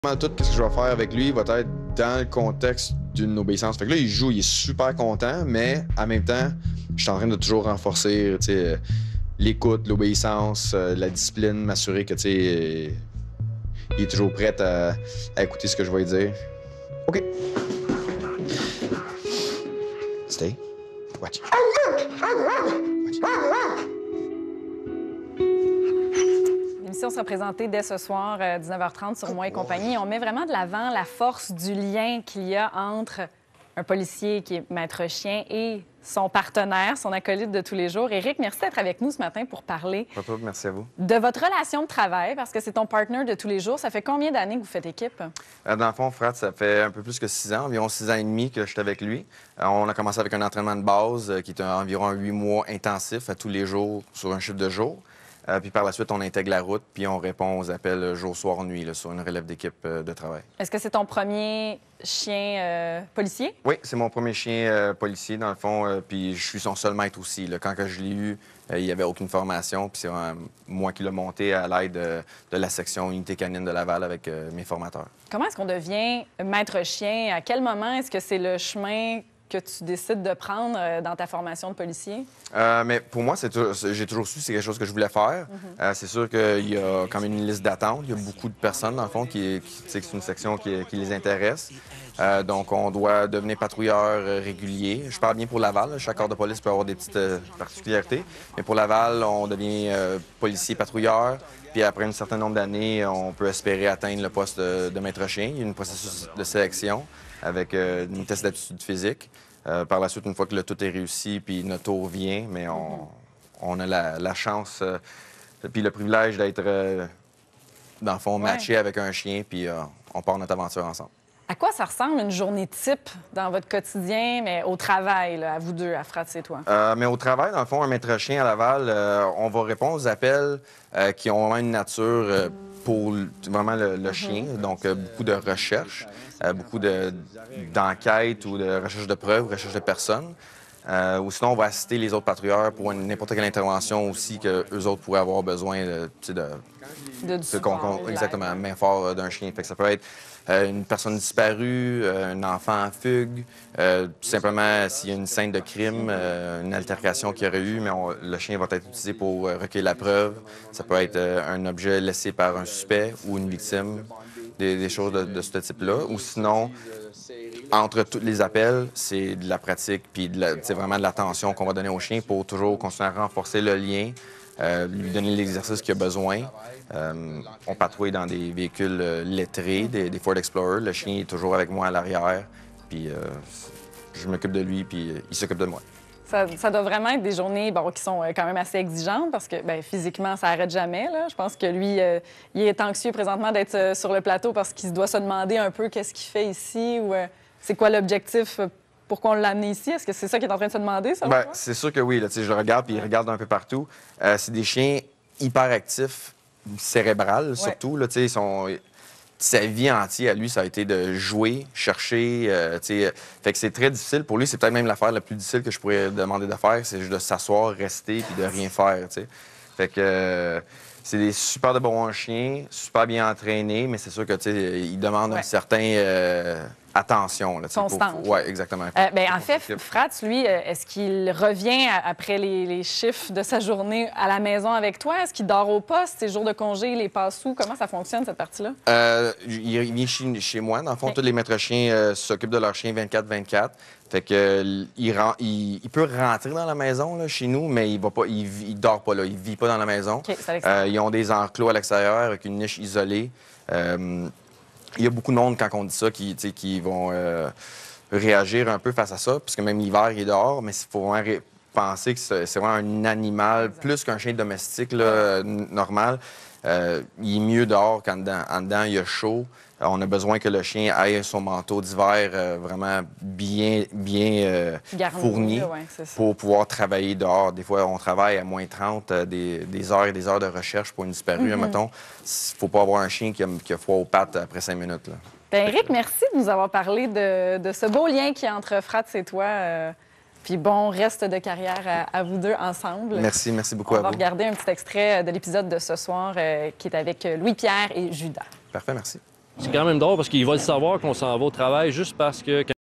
Tout ce que je vais faire avec lui va être dans le contexte d'une obéissance. Fait que là, il joue, il est super content, mais en même temps, je suis en train de toujours renforcer l'écoute, l'obéissance, la discipline, m'assurer que il est toujours prêt à écouter ce que je vais lui dire. OK. Stay. Watch. L'émission sera présentée dès ce soir, 19h30 sur Moi et compagnie. On met vraiment de l'avant la force du lien qu'il y a entre un policier qui est maître chien et son partenaire, son acolyte de tous les jours. Éric, merci d'être avec nous ce matin pour parler Merci à vous. de votre relation de travail, parce que c'est ton partner de tous les jours. Ça fait combien d'années que vous faites équipe? Dans le fond, Frat, ça fait un peu plus que 6 ans, environ 6 ans et demi que je suis avec lui. On a commencé avec un entraînement de base qui est environ 8 mois intensif à tous les jours sur un chiffre de jour. Puis par la suite, on intègre la route, puis on répond aux appels jour, soir, nuit là, sur une relève d'équipe de travail. Est-ce que c'est ton premier chien policier? Oui, c'est mon premier chien policier, dans le fond, puis je suis son seul maître aussi. Là. Quand que je l'ai eu, il n'y avait aucune formation, puis c'est moi qui l'ai monté à l'aide de la section unité canine de Laval avec mes formateurs. Comment est-ce qu'on devient maître chien? À quel moment est-ce que c'est le chemin que tu décides de prendre dans ta formation de policier? Mais pour moi, j'ai toujours su que c'est quelque chose que je voulais faire. C'est sûr qu'il y a quand même une liste d'attente. Il y a beaucoup de personnes, dans le fond, qui c'est une section qui les intéresse. Donc, on doit devenir patrouilleur régulier. Je parle bien pour Laval. Chaque corps de police peut avoir des petites particularités. Mais pour Laval, on devient policier patrouilleur. Puis après un certain nombre d'années, on peut espérer atteindre le poste de maître chien. Il y a un processus de sélection avec une test d'aptitude physique. Par la suite, une fois que le tout est réussi, puis notre tour vient, mais on a la chance puis le privilège d'être, dans le fond, matché avec un chien, puis on part notre aventure ensemble. À quoi ça ressemble une journée type dans votre quotidien, mais au travail, là, à vous deux, à Frat et toi? Mais au travail, dans le fond, un maître chien à Laval, on va répondre aux appels qui ont vraiment une nature pour vraiment le chien. Donc, beaucoup de recherche, beaucoup d'enquêtes ou de recherche de preuves, recherche de personnes. Ou sinon, on va assister les autres patrouilleurs pour n'importe quelle intervention aussi qu'eux autres pourraient avoir besoin Du support, exactement, main fort d'un chien. Fait que ça peut être une personne disparue, un enfant en fugue, tout simplement s'il y a une scène de crime, une altercation qu'il y aurait eu, mais le chien va être utilisé pour recueillir la preuve. Ça peut être un objet laissé par un suspect ou une victime, des choses de ce type-là. Ou sinon, entre tous les appels, c'est de la pratique puis c'est vraiment de l'attention qu'on va donner au chien pour toujours continuer à renforcer le lien, lui donner l'exercice qu'il a besoin. On patrouille dans des véhicules lettrés, des Ford Explorer. Le chien est toujours avec moi à l'arrière, puis je m'occupe de lui, puis il s'occupe de moi. Ça doit vraiment être des journées qui sont quand même assez exigeantes parce que physiquement, ça n'arrête jamais. Là. Je pense que lui, il est anxieux présentement d'être sur le plateau parce qu'il doit se demander un peu qu'est-ce qu'il fait ici ou c'est quoi l'objectif, pourquoi on l'a amené ici. Est-ce que c'est ça qu'il est en train de se demander, ça? C'est sûr que oui. Là, je le regarde, puis il regarde un peu partout. C'est des chiens hyper actifs, cérébral surtout. Là, sa vie entière à lui, ça a été de jouer, chercher. Fait que c'est très difficile. Pour lui, c'est peut-être même l'affaire la plus difficile que je pourrais demander de faire, c'est juste de s'asseoir, rester puis de rien faire. T'sais. Fait que c'est des super de bons chiens, super bien entraînés, mais c'est sûr que ils demandent un certain attention. Là, constante. Oui, exactement. En fait, Frat, lui, est-ce qu'il revient après les chiffres de sa journée à la maison avec toi? Est-ce qu'il dort au poste? Ses jours de congé, il les passe où? Comment ça fonctionne, cette partie-là? Il vient chez moi. Dans le fond, tous les maîtres chiens s'occupent de leurs chiens 24/24. Fait que il peut rentrer dans la maison là, chez nous, mais il dort pas là. Il vit pas dans la maison. Okay, ils ont des enclos à l'extérieur avec une niche isolée. Il y a beaucoup de monde, quand on dit ça, qui vont réagir un peu face à ça, puisque même l'hiver, il est dehors, mais il faut vraiment penser que c'est vraiment un animal, plus qu'un chien domestique là, normal. Il est mieux dehors qu'en dedans. En dedans, il y a chaud. On a besoin que le chien ait son manteau d'hiver vraiment bien fourni pour pouvoir travailler dehors. Des fois, on travaille à moins 30, des heures et des heures de recherche pour une disparue, mettons. Il ne faut pas avoir un chien qui a froid aux pattes après 5 minutes. Là. Éric, merci de nous avoir parlé de ce beau lien qui est entre Frat et toi. Puis bon reste de carrière à vous deux ensemble. Merci beaucoup à vous. On va regarder un petit extrait de l'épisode de ce soir qui est avec Louis-Pierre et Judas. Parfait, merci. C'est quand même drôle parce qu'il va le savoir qu'on s'en va au travail juste parce que